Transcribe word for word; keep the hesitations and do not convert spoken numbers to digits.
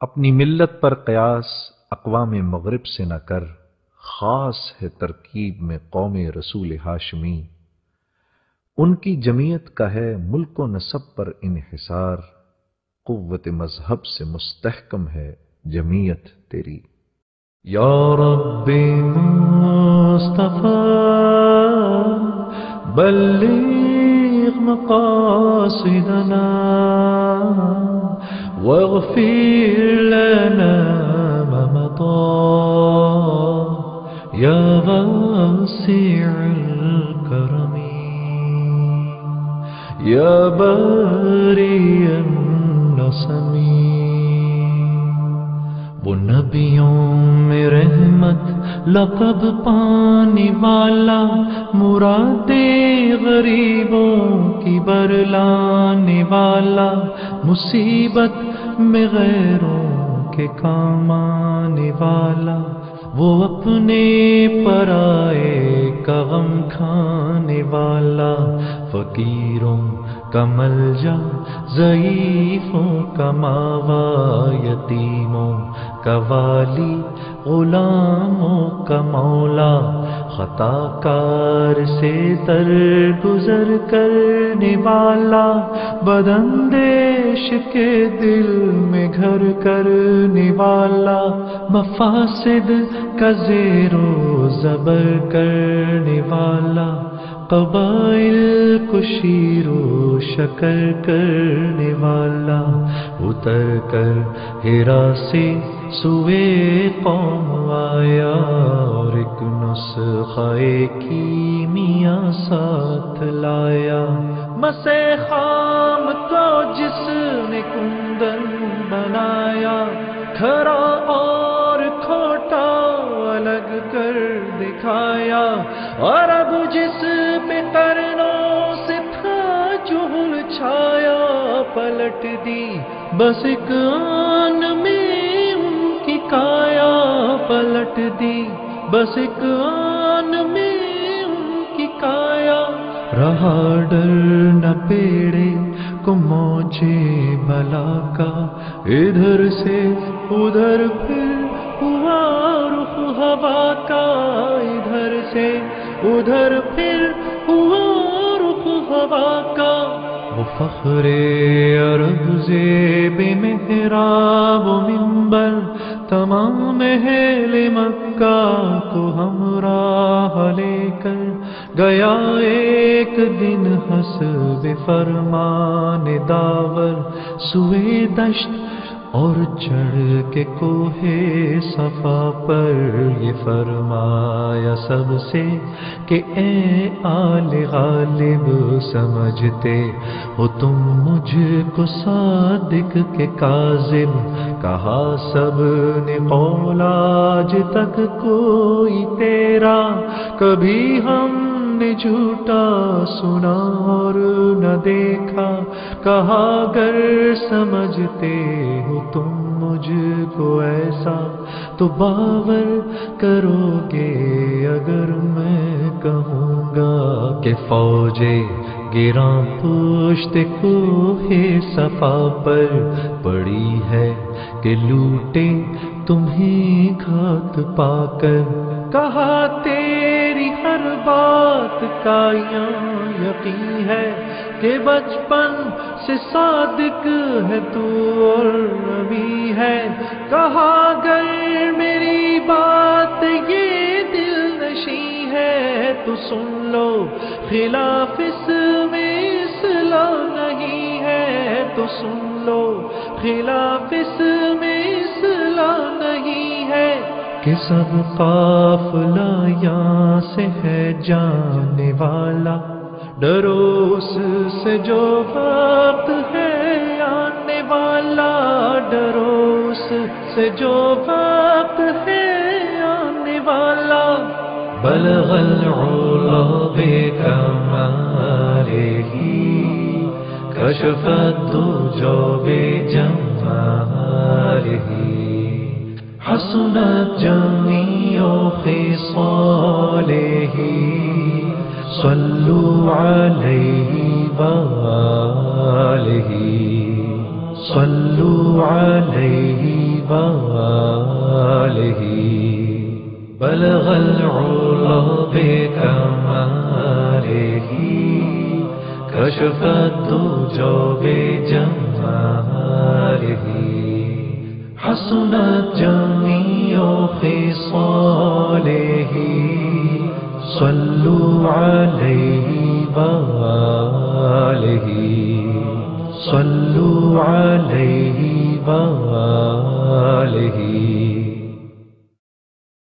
اپنی ملت پر قیاس اقوام مغرب سے نہ کر، خاص ہے ترکیب میں قوم رسول ہاشمی۔ ان کی جمعیت کا ہے ملک و نسب پر انحصار، قوت مذہب سے مستحکم ہے جمعیت تیری۔ یا رب مصطفیٰ بلغ مقاصدنا واغفر لنا ما مضى یا واسع الکرم یا باری النسم۔ وہ نبیوں میں رحمت لقب پانے والا، مراد غریبوں کی برلانے والا، مصیبت میں غیروں کے کام آنے والا، وہ اپنے پرائے کا غم کھانے والا، فقیروں کا ملجا ضعیفوں کا ماوا، یتیموں کا والی غلاموں کا مولا، خطا کار سے درگزر کرنے والا، بداندیش کے دل میں گھر کرنے والا، مفاسد کا زیر و زبر کرنے والا، قبائل کو شیر و شکر کرنے والا، اتر کر ہیرا سے سوئے قوم آیا، اور ایک نسخہ کیمیا ساتھ لایا، مسے خام کو جس نے کندن بنایا، کھرا اور کھوٹا الگ کر دکھایا، اور اب جس پہ قرنوں سے تھا جہل چھایا، پلٹ دی بس ایک آن میں ان کی کایا، پلٹ دی بس ایک آن میں ان کی کایا، رہا ڈر نہ پیڑے کو موجے بلا کا، ادھر سے ادھر پھر ہوا رخ ہوا کا، ادھر سے ادھر پھر ہوا رخ ہوا کا، وہ فخر عرب زیب محراب و منبر، تمام اہل مکہ کو ہمراہ لے کر گیا ایک دن حسب فرمان داور، سوئے دشت اور چڑھ کے کوہ صفا پر، یہ فرمایا سب سے کہ اے آل غالب، سمجھتے ہو تم مجھ کو صادق کے کاذب، کہا سب نے قول آج تک کوئی تیرا کبھی ہم نے جھوٹا سنا اور نہ دیکھا، کہا گر سمجھتے ہو تم مجھ کو ایسا تو باور کرو گے اگر میں کہوں گا کہ فوجے گراں پشت کوہ صفا پر پڑی ہے کہ لوٹے تمہیں گھات پا کر، کہا تیری ہر بات کا یہاں یقین ہے کہ بچپن سے صادق ہے تو اور نبی ہے، کہا گر میری بات یہ دل نشیں ہے تو سن لو، خلاف اس میں اصلاح نہیں ہے تو سن لو، خلاف اس میں اصلاح نہیں ہے، کہ سب قافلہ یہاں سے ہے جانے والا، ڈرو اس سے جو وقت ہے آنے والا، ڈرو اس سے جو وقت ہے آنے والا، بلغ العلا بکمالہ کشف الدجى بجمالہ، حسنت جميع خصاله، صلوا عليه وآله، صلوا عليه وآله بلغ العلا بكماله كشف الدجى بجماله حسنت جميع خصاله صلوا عليه وآله صلوا عليه وآله